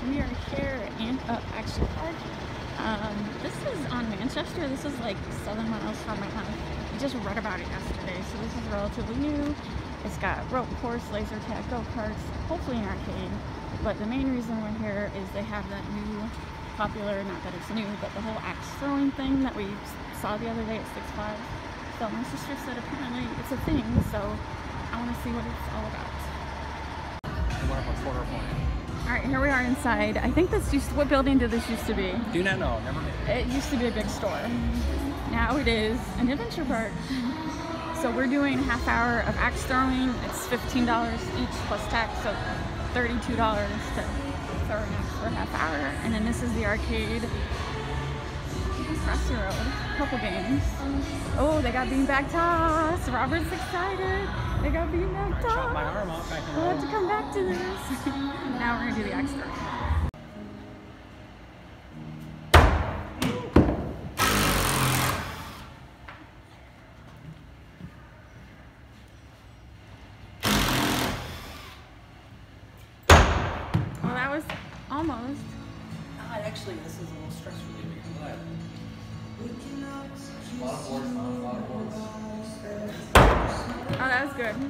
We are here in Action Park. This is on Manchester. This is like 7 miles from my house. I just read about it yesterday, so this is relatively new. It's got rope course, laser tag, go-karts, hopefully an arcade. But the main reason we're here is they have that new popular, not that it's new, but the whole axe throwing thing that we saw the other day at Six Flags. So my sister said apparently it's a thing, so I want to see what it's all about. Alright, here we are inside. I think this used to, what building did this used to be? Do not know, never been. It used to be a big store. Now it is an adventure park. So we're doing a half hour of axe throwing. It's $15 each plus tax, so $32 to throw an axe for a half hour. And then this is the arcade across the road. Couple games. Oh, they got beanbag toss. Robert's excited. They got beanbag toss. I chopped my arm off back in the We'll have to come back to this. Now we're gonna do the axe throwing. Well, that was almost. Actually, this is a little stress relieving. I'm glad. A lot of boards, a lot of boards. Oh, that was good.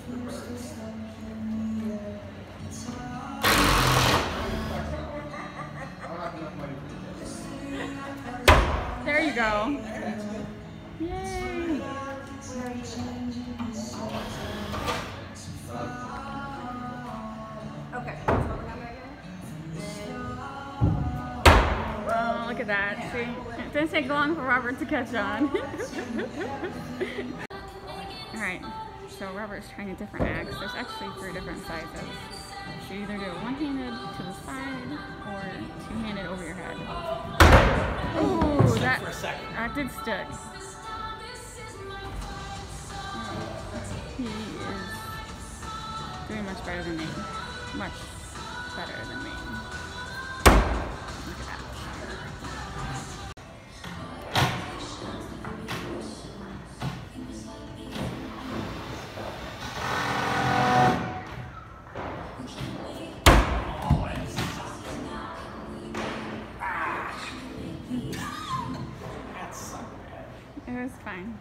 There you go. Yay! Okay. Well, look at that. See, it didn't take long for Robert to catch on. Alright, so Robert's trying a different axe. There's actually 3 different sizes. So you either do it one-handed to the side or two-handed over your head. Oh, that did stick. He is doing much better than me. Much better than me. Look at that. It was fine.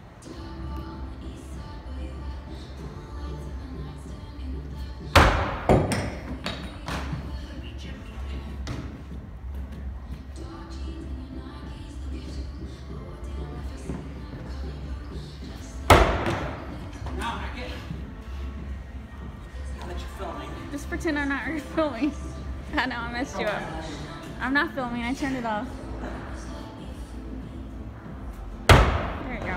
Just pretend I'm not filming. I know I messed you up. I'm not filming, I turned it off. There you go.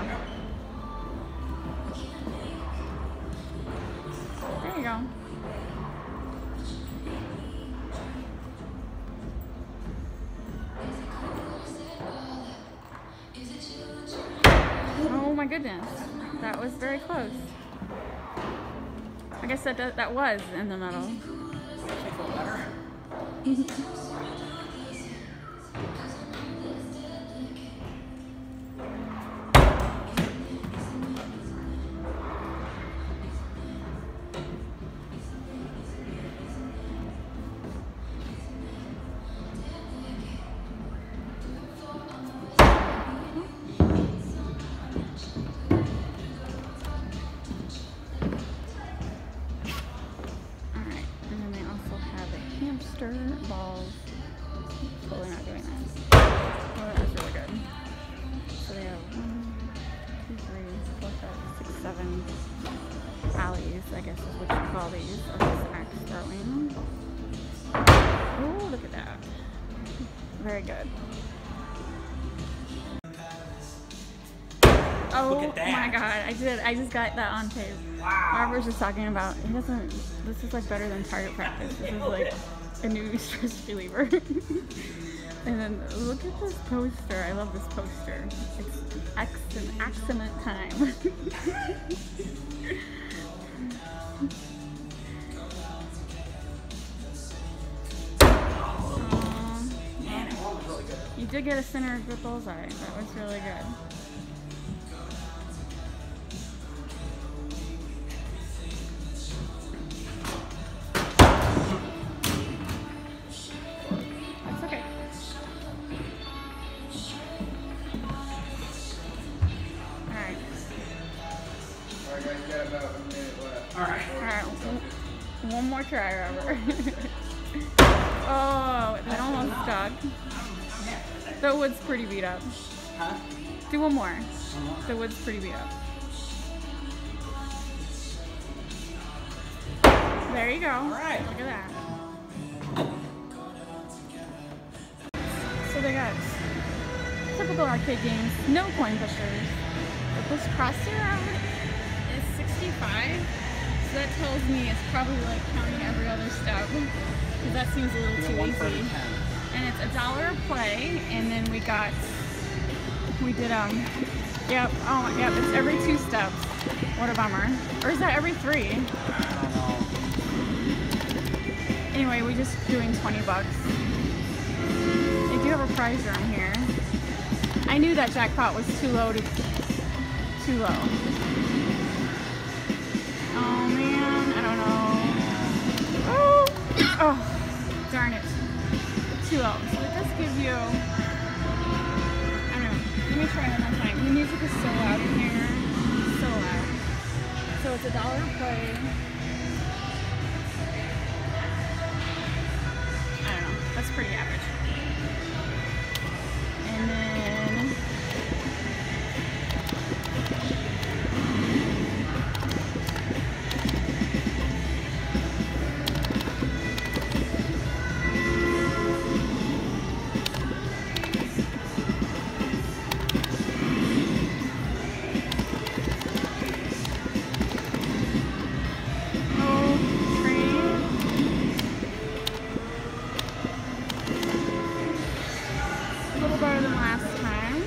There you go. Oh my goodness. That was very close. I guess that was in the middle. Balls. Totally not doing that. Oh, that was really good. So they have 1, 2, 3, 4, 5, 6, 7 alleys, I guess is what you call these, of this axe throwing. Oh, look at that. Very good. Oh my god, I just got that on tape. Wow. Robert's just talking about, this is like better than target practice. This is like a new stress reliever. And then look at this poster. I love this poster. It's an accident time. You did get a center good bullseye. That was really good. try ever. Oh, that almost stuck. The wood's pretty beat up. Huh? Do one more. The wood's pretty beat up. There you go. All right. Look at that. So they got typical arcade games, no coin pushers. But this crossroad is 65, so that tells me it's probably like counting every other step, because that seems a little too easy. And it's $1 a play, and then we did yep, oh yep, it's every 2 steps. What a bummer. Or is that every 3? I don't know. Anyway, we're just doing 20 bucks. They do have a prize room here. I knew that jackpot was too low. Oh man, I don't know. Oh, darn it. Too low. So it does give you, I don't know. Let me try one more time. The music is so loud in here. So loud. So it's $1 a play. I don't know. That's pretty average. And then better than last time.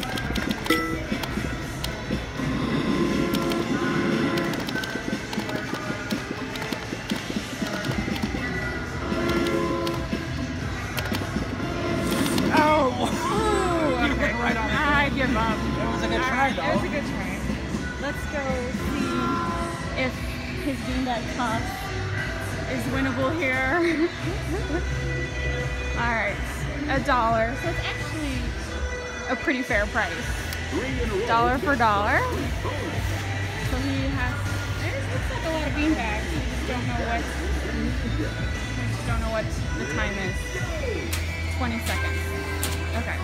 Oh, okay. Right on. I give up. It was a good try, though. It was a good try. Let's go see if his beanbag toss is winnable here. All right. $1. So it's actually a pretty fair price. $1 for $1. So he has, it looks like a lot of beanbags. We just don't know what the time is. 20 seconds. Okay.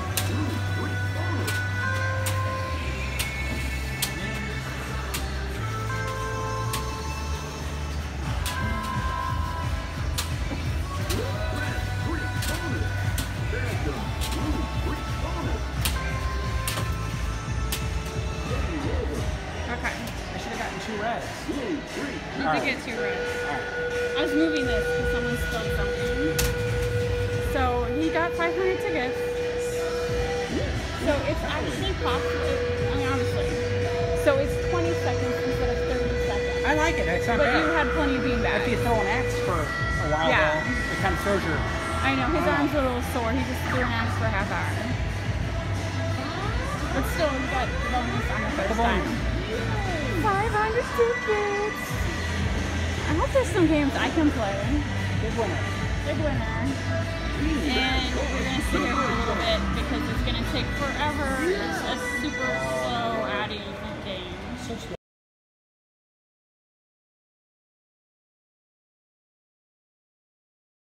You did get 2 reds. I was moving this because someone spilled something. So he got 500 tickets. So it's actually possible. I mean, honestly. So it's 20 seconds instead of 30 seconds. I like it. It's not but bad. you had plenty of beanbags. If you throw an axe for a while, Yeah. though, it kind of shows your... I know, his arm's a little sore. He just threw an axe for a half hour. But still, he got the bonus on the first time. 500 tickets. I hope there's some games I can play. Big winner. Big winner. And we're going to sit here for a little bit because it's going to take forever. It's a super slow adding game.